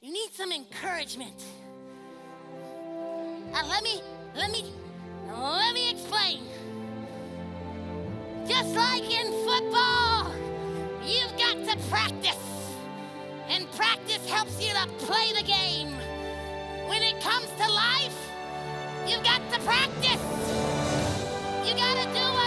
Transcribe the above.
You need some encouragement. Let me explain. Just like in football, you've got to practice. And practice helps you to play the game. When it comes to life, you've got to practice. You gotta do